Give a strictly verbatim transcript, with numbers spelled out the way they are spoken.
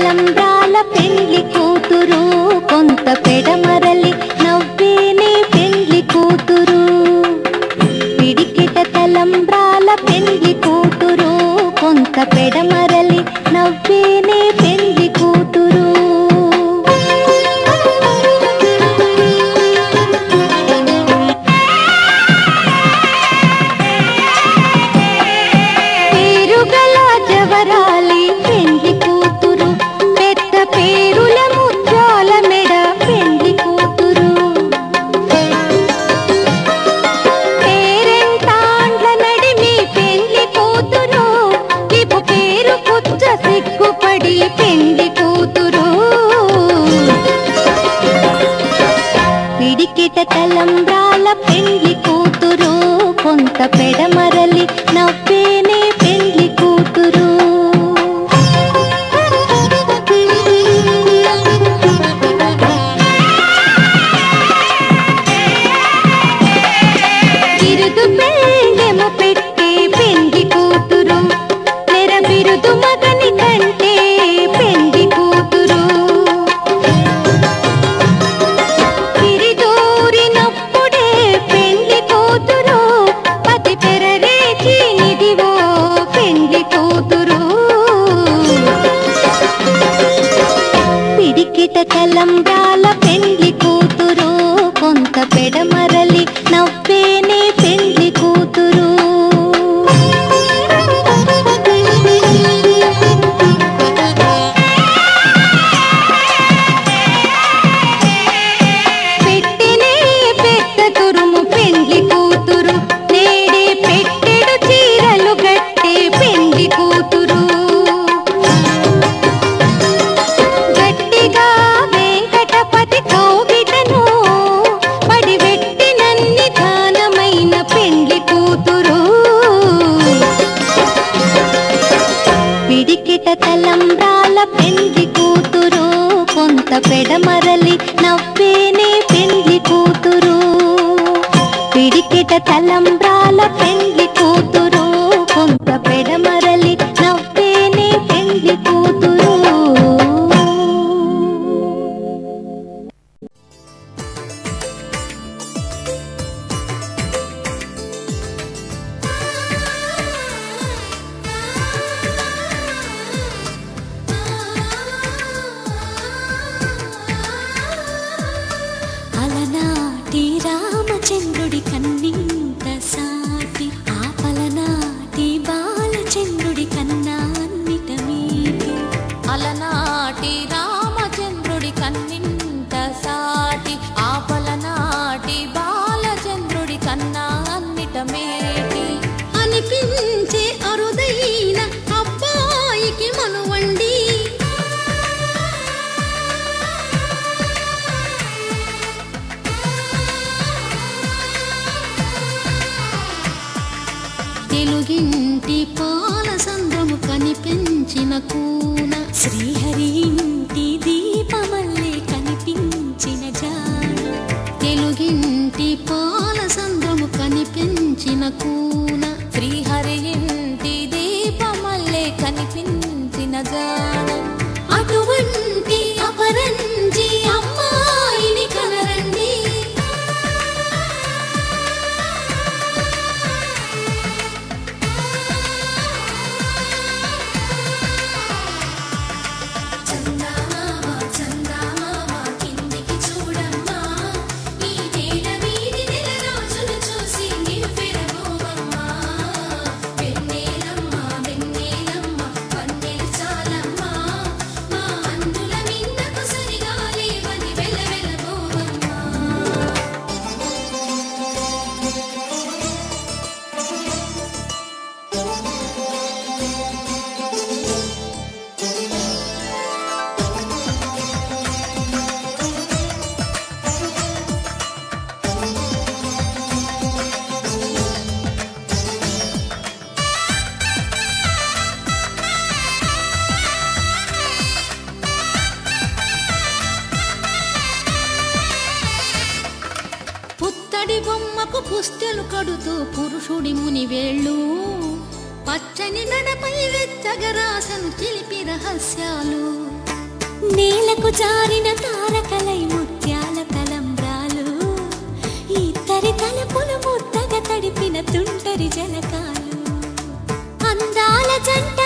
తలంబ్రాల పెండ్లి కూతురు కొంత పెడమరలి నవ్వేనే పెండ్లి కూతురు పిడికిట తలంబ్రాల పెండ్లి కూతురు కొంత పెడమరలి నవ్వేనే పెండ్లి కూతురు పేరుగల జవరాలి పెండ్లి కూతురు పెద్ద పేరుల ముత్యాల మెడ పెండ్లి కూతురు పేరెంటాండ్ల నడిమి పెండ్లి కూతురు ఇపు పేరు పుచ్చ సిగ్గుపడి పెండ్లి కూతురు పిడికిట తలంబ్రాల పెండ్లి కూతురు కొంత పెడమరలి నవ్వేనే పెండ్లి కూతురు బిరుదు పెండెమ పెట్టే పెండ్లి కూతురు నెర బిరుదు మగని కంటే పెండ్లి కూతురు పిరిదూరినప్పుడే పెండ్లి కూతురు పతి పెరరేచి నిదివో పెండ్లి కూతురు పిడికిట తలంబ్రాల పెండ్లి కూతురు కొంత పెడమరలి నవ్వేనే పెండ్లి కూతురు పెట్టినే పెద్ద తురుము పెండ్లి కూతురు నేడే పెట్టెడు చీరలు గట్టే పెండ్లి కూతురు గట్టిగా వెంకటపతి కౌగిటను పడివెట్టినన్ని దానమైన పెండ్లి కూతురు పిడికిట తలంబ్రాల పెండ్లి కూతురు కొంత పెడమరలి నవ్వేనే పెండ్లి కూతురు పిడికిట తలంబ్రాల పెండ్లి కూతురు కొంత పెడమరలి నవ్వేనే పెండ్లి కూతురు అలనాటి రామచంద్రుడి కన్నింత సాటి ఆపలనాటి బాలచంద్రుడి కన్నా అన్నిట మీటి అలనాటి రామచంద్రుడి కన్నింత సాటి ఆపలనాటి బాలచంద్రుడి కన్నా అన్నిట మేటి అనిపించే అరుదైన అబ్బాయికి మనువండి తెలుగింటి పాల సంద్రము కనిపించిన కూన శ్రీహరి ఇంటి దీపమల్లే కనిపించిన జాడ తెలుగింటి పాల సంద్రము కనిపించిన కూన శ్రీహరి ఇంటి దీపమల్లే కనిపించిన జాడ అటువంటి అపరంజి అమ్మాయిని కనరండి పుత్తడి బొమ్మకు పుస్తెలు కడుతూ పురుషుడి ముని వేళ్ళు పచ్చని నడపై వెచ్చగరాసను చిలిపి రహస్యాలు నేలకు జారిన తారకలై ముత్యాల తలంబ్రాలు, ఇద్దరి తలపులు ముద్దగా తడిపిన తుంటరి జలకాలు. అందాల జంట